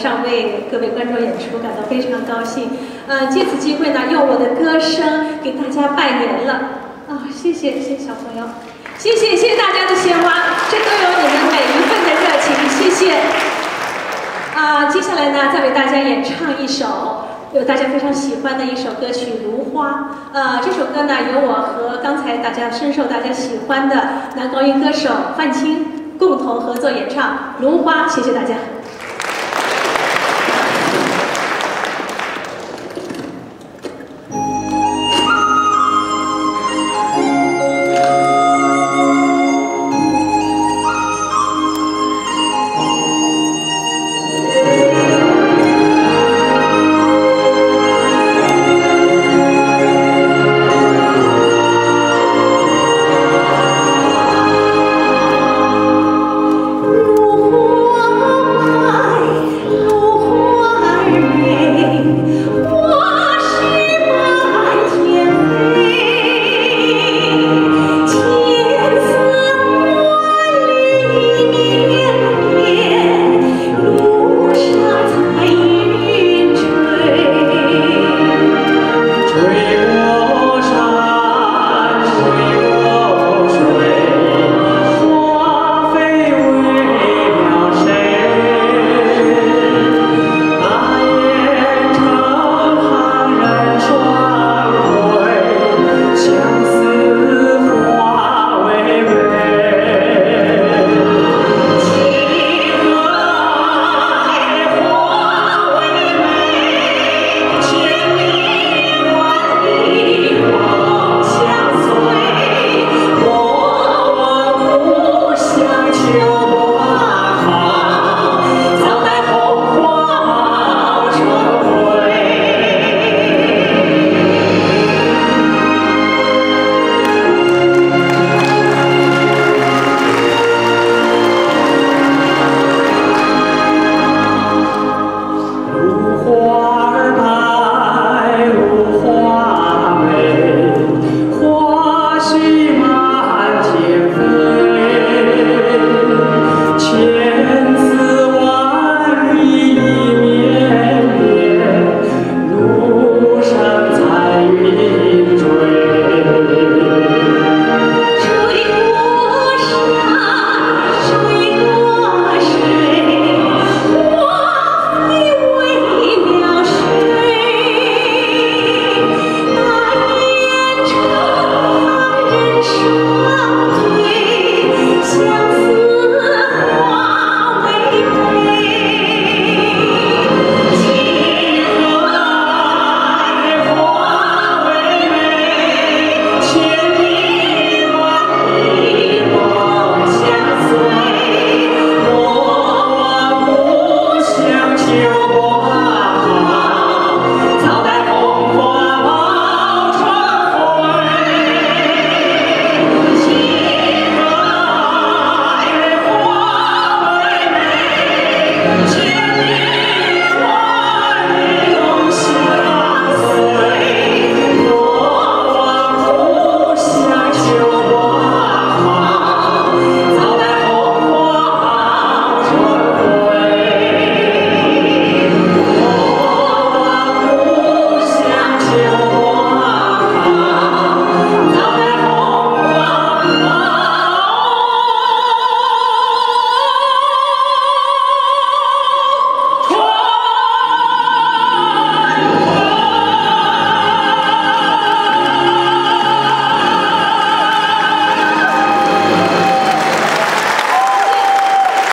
上为各位观众演出感到非常高兴。借此机会呢，用我的歌声给大家拜年了。谢谢小朋友，谢谢大家的鲜花，这都有你们每一份的热情，谢谢。接下来呢，再为大家演唱一首有大家非常喜欢的一首歌曲《如花》。这首歌呢，由我和刚才深受大家喜欢的男高音歌手范青共同合作演唱《如花》，谢谢大家。